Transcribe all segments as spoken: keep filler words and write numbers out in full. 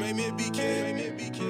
Make me a B K, make me a B K.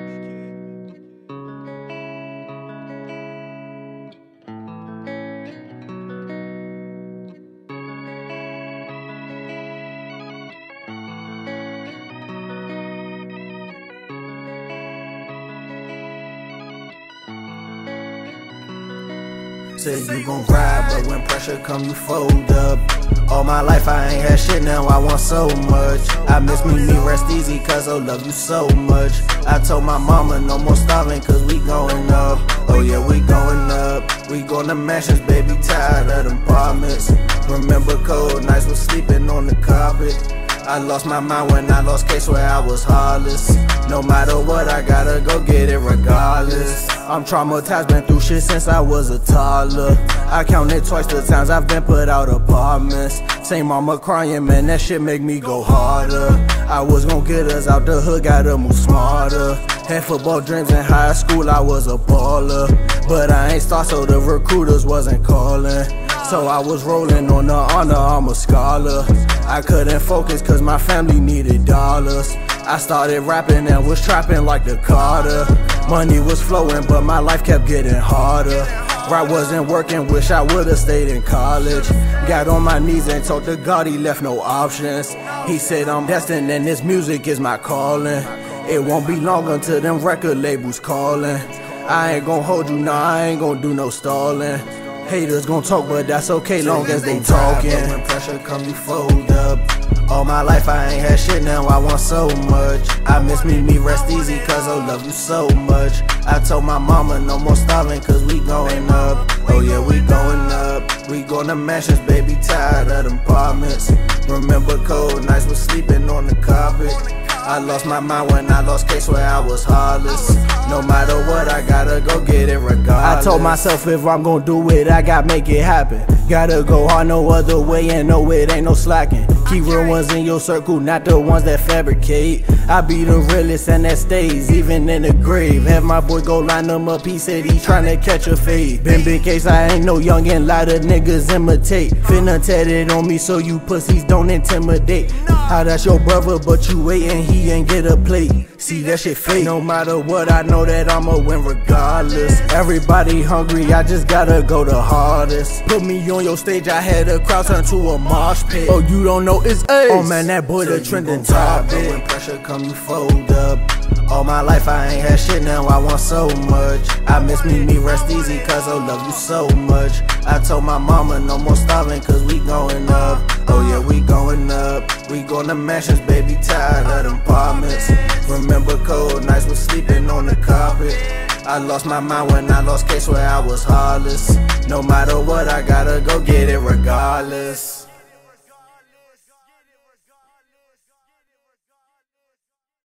Say you gon' ride, but when pressure come, you fold up. All my life I ain't had shit, now I want so much. I miss me, me rest easy, cause I love you so much. I told my mama no more starving, cause we going up. Oh yeah, we going up. We going to mansions, baby, tired of them apartments. Remember cold nights, was sleeping on the carpet. I lost my mind when I lost case where I was heartless. No matter what, I gotta go get it regardless. I'm traumatized, been through shit since I was a toddler. I counted twice the times I've been put out apartments. Same mama crying, man, that shit make me go harder. I was gon' get us out the hood, gotta move smarter. Had football dreams in high school, I was a baller. But I ain't star, so the recruiters wasn't calling. So I was rolling on the honor, I'm a scholar. I couldn't focus cause my family needed dollars. I started rapping and was trapping like the Carter. Money was flowing but my life kept getting harder. Rap wasn't working, wish I would've stayed in college. Got on my knees and told the God he left no options. He said I'm destined and this music is my calling. It won't be long until them record labels calling. I ain't gon' hold you, nah, I ain't gon' do no stalling. Haters gon' talk, but that's okay long as they talking. When pressure come, you fold up. All my life I ain't had shit, now I want so much. I miss me, me rest easy, cause I love you so much. I told my mama no more starving, cause we going up. Oh yeah, we going up. We going to mansions, baby, tired of them apartments. Remember cold nights, was sleeping on the carpet. I lost my mind when I lost case where I was heartless. No matter what, I gotta go get it regardless. I told myself if I'm gon' do it, I gotta make it happen. Gotta go hard, no other way, and no, it ain't no slacking. Keep real ones in your circle, not the ones that fabricate. I be the realest and that stays, even in the grave. Have my boy go line them up, he said he tryna catch a fade. Been big case, I ain't no youngin', lot of niggas imitate. Finna tatted on me so you pussies don't intimidate. How that's your brother, but you waitin', he ain't get a plate. See that shit fake. No matter what, I know that I'ma win regardless. Everybody hungry, I just gotta go the hardest. Put me on your stage, I had a crowd turn to a mosh pit. Oh, you don't know it's Ace. Oh man, that boy the trending topic. When pressure come, you fold up. All my life I ain't had shit, now I want so much. I miss me, me rest easy, cause I love you so much. I told my mama no more starving, cause we going up. Oh yeah, we going up. We going to mansions, baby, tired of them apartments. Remember cold nights, was sleeping on the carpet. I lost my mind when I lost case where I was heartless. No matter what, I gotta go get it regardless.